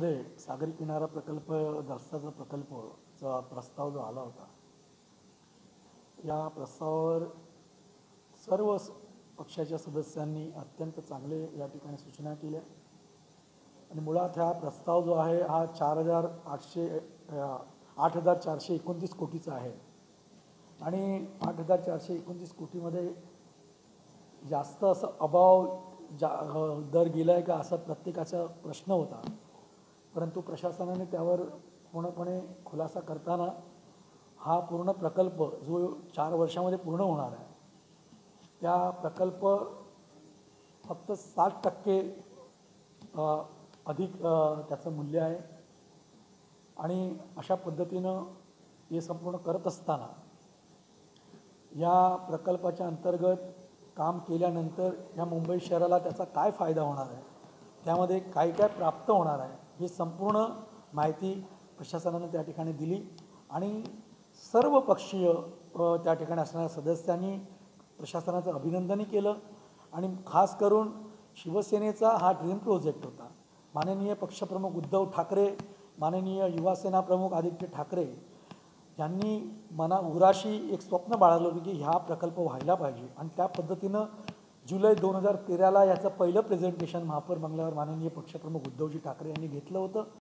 मुंबईमध्ये सागरी किनारा प्रकल्प जलसाचा प्रकल्पचा प्रस्ताव जो आला होता, या प्रस्तावावर सर्व पक्षाच्या सदस्यांनी अत्यंत चांगले या ठिकाणी सूचना केल्या आणि मुळात हा प्रस्ताव जो आहे हा 8,429 कोटीचा आहे आणि 8,429 कोटीमध्ये जास्त असं दर गेला आहे का असा प्रत्येकाचा प्रश्न होता, परंतु प्रशासनाने त्यावर पूर्णपणे खुलासा करताना हा पूर्ण प्रकल्प जो 4 वर्षामध्ये पूर्ण होणार आहे त्या प्रकल्प फक्त 60% अधिक त्याचं मूल्य आहे आणि अशा पद्धतीनं हे संपूर्ण करत असताना या प्रकल्पाच्या अंतर्गत काम केल्यानंतर या मुंबई शहराला त्याचा काय फायदा होणार आहे, त्यामध्ये काय काय प्राप्त होणार आहे ही संपूर्ण माहिती प्रशासनाने त्या ठिकाणी दिली आणि सर्व पक्षीय त्या ठिकाणी असणाऱ्या सदस्यांनी प्रशासनाचं अभिनंदनही केलं आणि खास करून शिवसेनेचा हा ड्रीम प्रोजेक्ट होता। माननीय पक्षप्रमुख उद्धव ठाकरे, माननीय युवासेना प्रमुख आदित्य ठाकरे यांनी उराशी एक स्वप्न बाळगलं होतं की हा प्रकल्प व्हायला पाहिजे आणि त्या पद्धतीनं जुलै 2013ला याचं पहिलं प्रेझेंटेशन महापौर बंगल्यावर माननीय पक्षप्रमुख उद्धवजी ठाकरे यांनी घेतलं होतं।